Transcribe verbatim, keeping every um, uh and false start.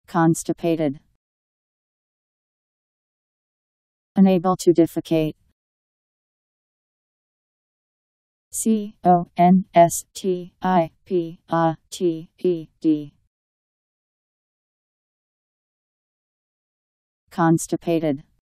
Constipated. Unable to defecate. C O N S T I P A T E D. Constipated.